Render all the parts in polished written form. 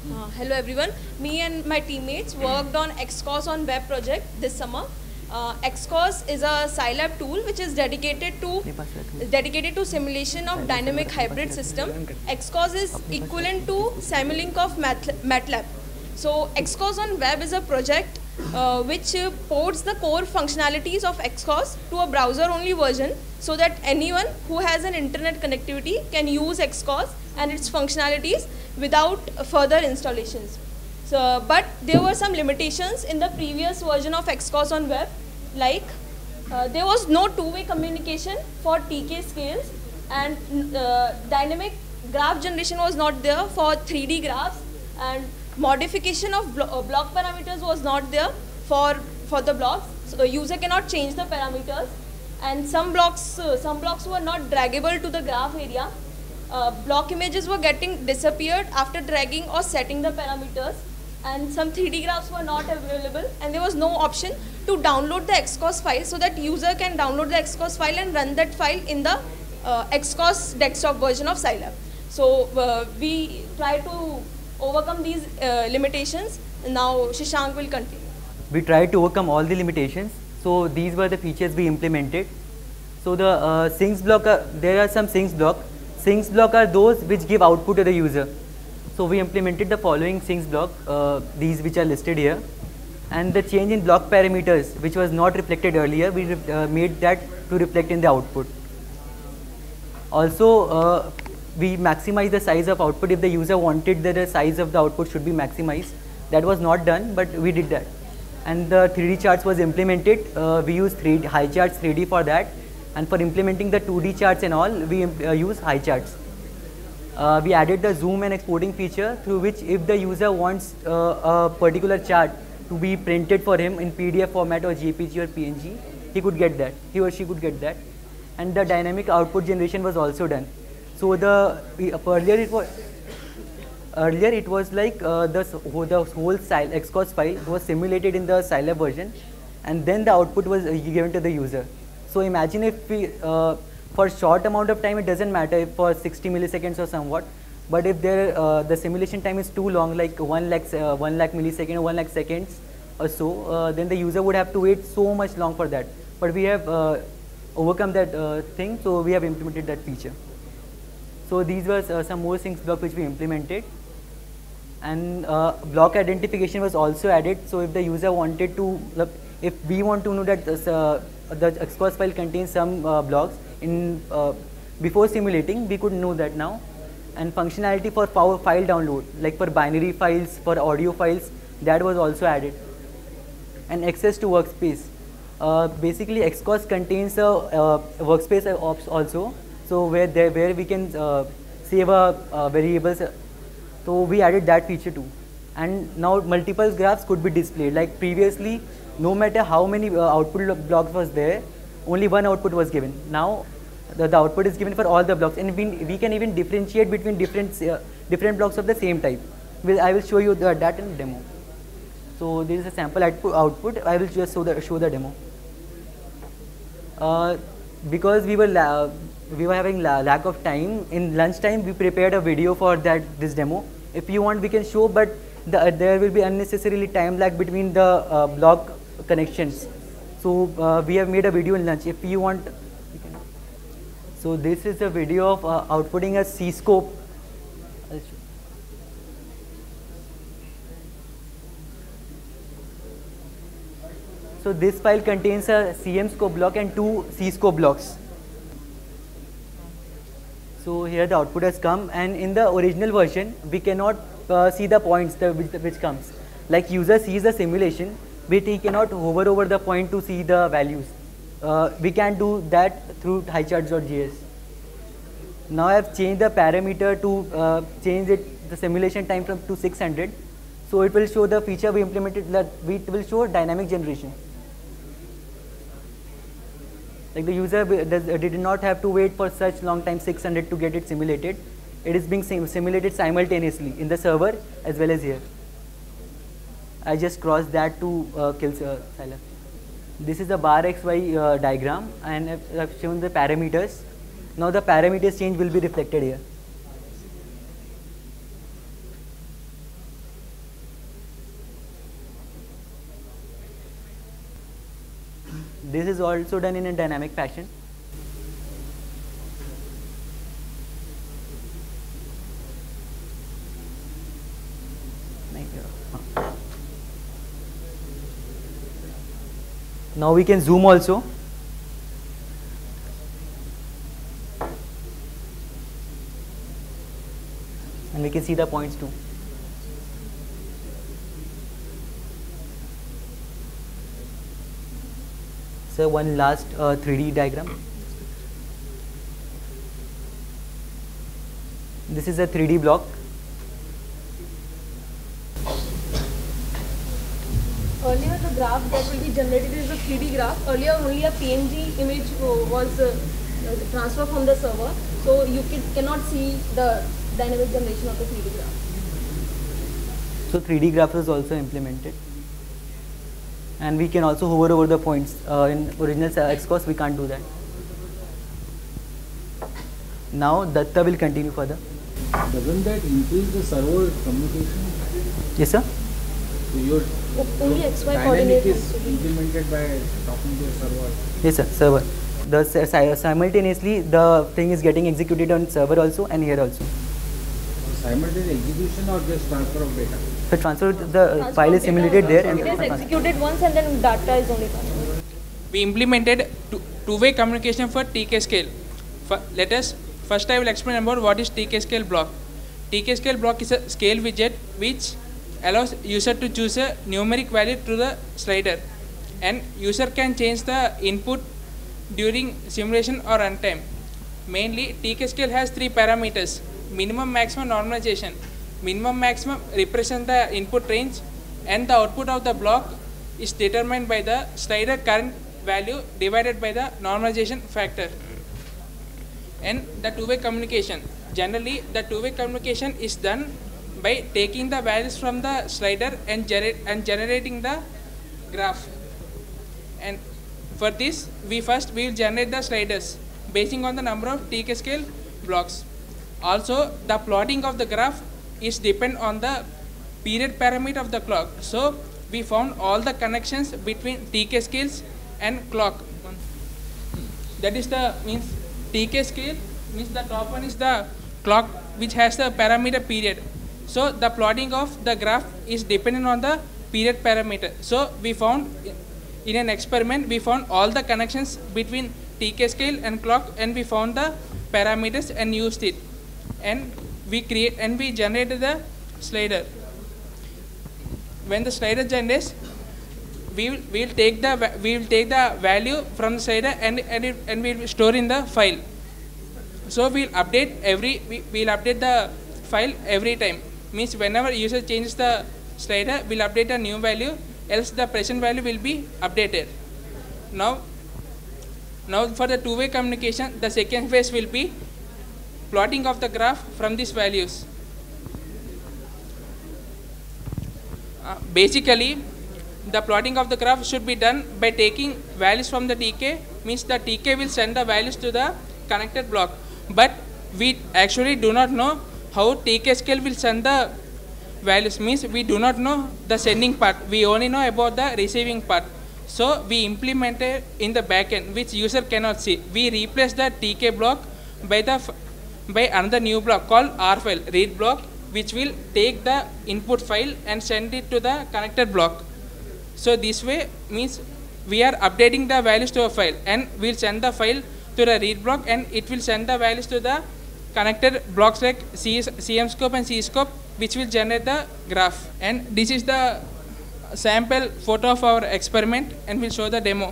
Hello everyone. Me and my teammates worked on XCOS on web project this summer. XCOS is a Scilab tool which is dedicated to simulation of dynamic hybrid system. XCOS is equivalent to Simulink of MATLAB. So XCOS on web is a project which ports the core functionalities of XCOS to a browser-only version so that anyone who has an internet connectivity can use XCOS and its functionalities without further installations. So, but there were some limitations in the previous version of XCOS on web, like there was no two-way communication for TK scales, and dynamic graph generation was not there for 3D graphs, and modification of block parameters was not there for the blocks. So the user cannot change the parameters, and some blocks were not draggable to the graph area. Block images were getting disappeared after dragging or setting the parameters, and some 3D graphs were not available, and there was no option to download the XCOS file so that user can download the XCOS file and run that file in the XCOS desktop version of Scilab. So we try to overcome these limitations. Now Shashank will continue. We tried to overcome all the limitations. So these were the features we implemented. So the sinks block, there are some sinks block. Sinks block are those which give output to the user. So we implemented the following sinks block, these which are listed here. And the change in block parameters, which was not reflected earlier, we made that to reflect in the output. Also, we maximize the size of output if the user wanted that the size of the output should be maximized. That was not done, but we did that. And the 3D charts was implemented. We used HiCharts 3D for that. And for implementing the 2D charts and all, we use HiCharts. We added the zoom and exporting feature through which if the user wants a particular chart to be printed for him in PDF format or JPG or PNG, he could get that. He or she could get that. And the dynamic output generation was also done. So earlier it was like the whole XCOS file was simulated in the Scilab version, and then the output was given to the user. So imagine if we, for short amount of time, it doesn't matter if for 60 milliseconds or somewhat, but if the simulation time is too long, like 1 lakh millisecond or 1 lakh seconds or so, then the user would have to wait so much long for that. But we have overcome that thing, so we have implemented that feature. So these were some more sinks block which we implemented. And block identification was also added. So if the user wanted to, if we want to know that the XCOS file contains some blocks in before simulating, we could know that now. And functionality for file download, like for binary files, for audio files, that was also added. And access to workspace. Basically, XCOS contains a workspace also. So where we can save variables. So we added that feature too. And now multiple graphs could be displayed. Like previously, no matter how many output blocks was there, only one output was given. Now the output is given for all the blocks, and we can even differentiate between different blocks of the same type. I will show you that in the demo. So this is a sample output. I will just show the demo. Because we were having lack of time, in lunchtime we prepared a video for this demo. If you want, we can show, but there will be unnecessarily time lag between the block connections. So we have made a video in lunch. If you want, you can. So this is a video of outputting a C-scope. So this file contains a CM scope block and 2 C scope blocks. So here the output has come, and in the original version we cannot see the points which comes. Like user sees the simulation, but he cannot hover over the point to see the values. We can do that through HiCharts.js. Now I have changed the parameter to change the simulation time to 600. So it will show the feature we implemented, that it will show dynamic generation. Like the user did not have to wait for such long time, 600, to get it simulated. It is being simulated simultaneously in the server as well as here. I just crossed that to kill Scilab. This is the bar XY diagram, and I've shown the parameters. Now the parameters change will be reflected here. this is also done in a dynamic fashion. Now we can zoom also. And we can see the points too. So one last 3D diagram. This is a 3D block. Earlier, the graph that will be generated is a 3D graph. Earlier, only a PNG image was transferred from the server, so you cannot see the dynamic generation of the 3D graph. So 3D graph is also implemented, and we can also hover over the points. In original XCOS, we can't do that. Now Datta will continue further. Doesn't that increase the server communication? Yes, sir. So your Only XY dynamic coordinate is implemented by talking to a server. Yes, sir. Server. The simultaneously the thing is getting executed on server also and here also. Simultaneous execution or just transfer of data? So transfer the file is simulated there and It is executed once and then data is only transferred. We implemented two-way communication for TK scale. First I will explain about what is TK scale block. TK scale block is a scale widget which allows user to choose a numeric value to the slider, and user can change the input during simulation or runtime. Mainly TK scale has three parameters: minimum, maximum, normalization. Minimum, maximum represent the input range, and the output of the block is determined by the slider current value divided by the normalization factor. And the two-way communication. Generally, the two-way communication is done by taking the values from the slider and generating the graph. And for this, we will generate the sliders basing on the number of TK scale blocks. Also, the plotting of the graph is depend on the period parameter of the clock. So, we found all the connections between TK scales and clock. That is the TK scale means the top one is the clock which has the parameter period. So the plotting of the graph is dependent on the period parameter. So we found in an experiment, we found all the connections between TK scale and clock, and we found the parameters and used it. And we generated the slider. When the slider generates, we will take the value from the slider and we will store in the file. So we'll update the file every time. Means whenever user changes the slider, we'll update a new value, else the present value will be updated. Now for the two-way communication, the second phase will be plotting of the graph from these values. Basically, the plotting of the graph should be done by taking values from the TK, means the TK will send the values to the connected block. But we actually do not know how TK scale will send the values, means we do not know the sending part, we only know about the receiving part. So we implemented in the backend which user cannot see. We replace the TK block by another new block called R file, read block, which will take the input file and send it to the connected block. So this way means we are updating the values to a file, and we'll send the file to the read block, and it will send the values to the connected blocks like CM scope and C scope, which will generate the graph. And this is the sample photo of our experiment, and we'll show the demo.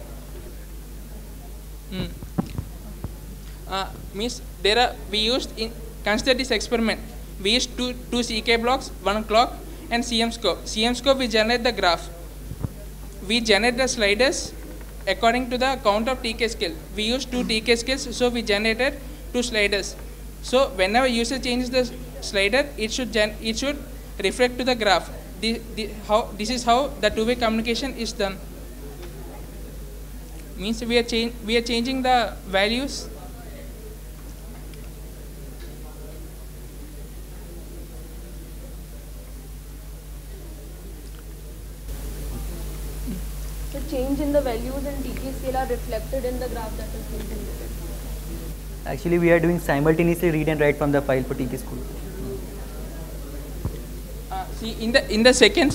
Means consider this experiment. We used two CK blocks, one clock, and CM scope. CM scope will generate the graph. We generate the sliders according to the count of TK scale. We use two TK scales, so we generated two sliders. So whenever user changes the slider, it should reflect to the graph. This is how the two-way communication is done. Means we are changing the values. change in the values in TK scale are reflected in the graph that is being generated? Actually, we are doing simultaneously read and write from the file for TK school. See, in the second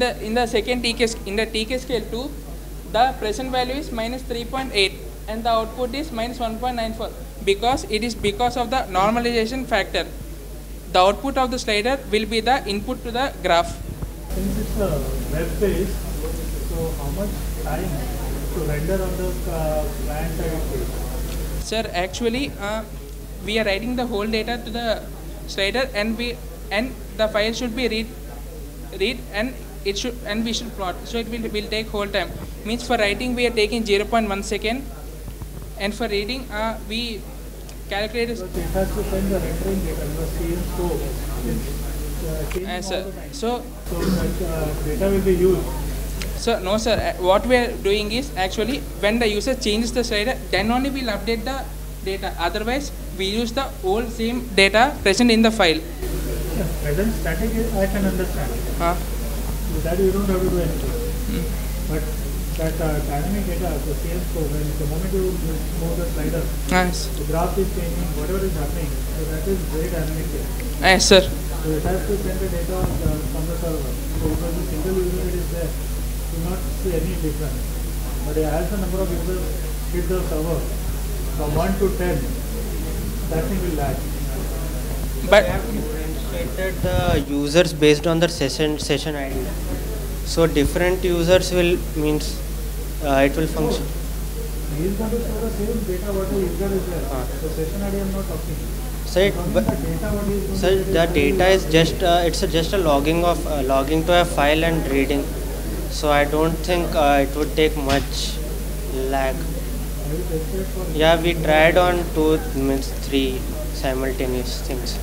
TK scale 2, the present value is minus 3.8 and the output is minus 1.94 because it is because of the normalization factor. The output of the slider will be the input to the graph. Since it's a web page, so how much time to render on the client side page? Sir, actually, we are writing the whole data to the slider, and the file should be read and we should plot. So it will take whole time. Means for writing we are taking 0.1 second, and for reading we calculate. But it has to send the rendering data because CM scope is changing all the time. So that data will be used. So no sir, what we are doing is actually when the user changes the slider, then only we'll update the data. Otherwise, we use the old same data present in the file. Yeah, present static I can understand. With that you don't have to do anything. But that dynamic data, the CM scope, when the moment you move the slider, Yes. the graph is changing, whatever is happening, so that is very dynamic data. Yes sir. So it has to send the data from the server. So because the single user is there, you will not see any difference. But as the number of users hit the server from 1 to 10, that thing will lag. But They have differentiated the users based on the session ID. So different users will means it will function. He is going to show the same data what the user is there. So session ID I am not talking. So it, Talking but the data what he is going so to the data is just just a logging to a file and reading. So I don't think it would take much lag. Have you tested for Yeah, we tried on 2 means 3 simultaneous things.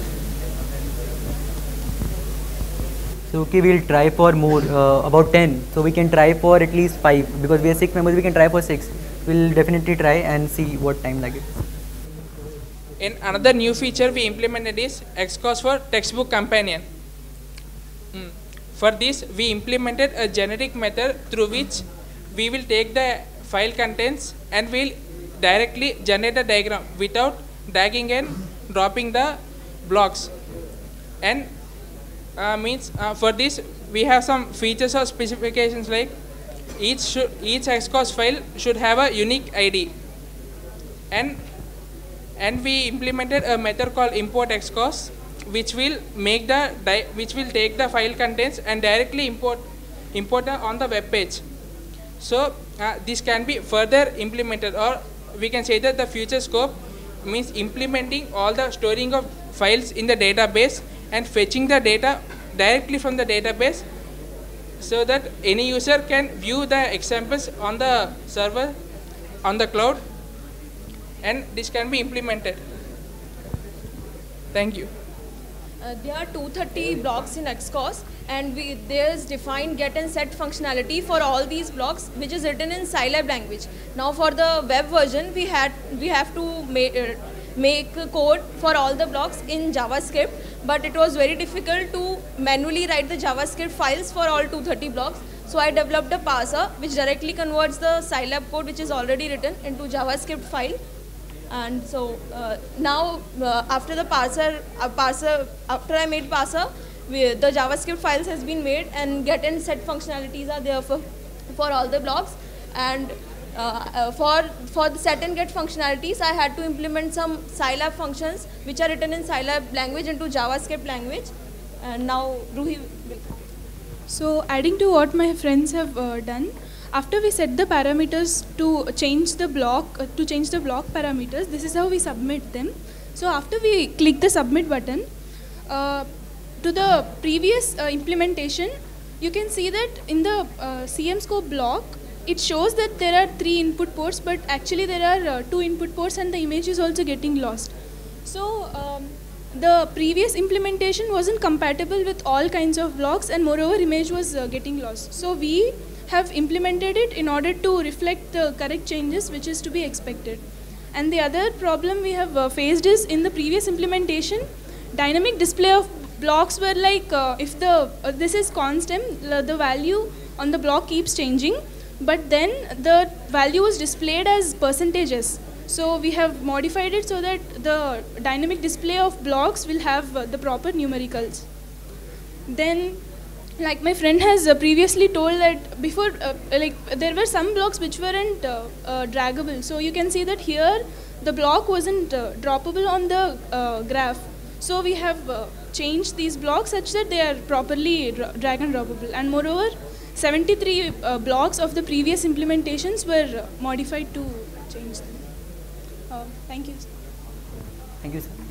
So okay, we'll try for more, about 10. So we can try for at least 5 because we are 6 members. We can try for 6. We'll definitely try and see what time lag it is. in another new feature we implemented is XCOS for textbook companion. For this, we implemented a generic method through which we will take the file contents and we'll directly generate a diagram without dragging and dropping the blocks. And for this, we have some features or specifications like each XCOS file should have a unique ID. And we implemented a method called import XCOS, which will take the file contents and directly import on the web page. So this can be further implemented, or we can say that the future scope means implementing all the storing of files in the database and fetching the data directly from the database, so that any user can view the examples on the server on the cloud, and this can be implemented. Thank you. There are 230 blocks in XCOS, and there is defined get and set functionality for all these blocks, which is written in Scilab language. Now for the web version, we have to make code for all the blocks in JavaScript, but it was very difficult to manually write the JavaScript files for all 230 blocks. So I developed a parser which directly converts the Scilab code which is already written into JavaScript file. And so now after the after I made parser, the JavaScript files has been made, and get and set functionalities are there for all the blocks. And for the set and get functionalities, I had to implement some Scilab functions which are written in Scilab language into JavaScript language. And now Ruhi will. So adding to what my friends have done, after we set the parameters to change the block parameters, this is how we submit them. So after we click the submit button, to the previous implementation, you can see that in the CM scope block, it shows that there are 3 input ports, but actually there are 2 input ports, and the image is also getting lost. So the previous implementation wasn't compatible with all kinds of blocks, and moreover image was getting lost. So we have implemented it in order to reflect the correct changes which is to be expected. And the other problem we have faced is in the previous implementation, dynamic display of blocks were like if this is constant, the value on the block keeps changing. but then the value was displayed as percentages. So we have modified it so that the dynamic display of blocks will have the proper numericals. Then, like my friend has previously told that before, there were some blocks which weren't draggable. So you can see that here the block wasn't droppable on the graph. So we have changed these blocks such that they are properly drag and droppable. And moreover, 73 blocks of the previous implementations were modified to change them. Thank you. Thank you, sir.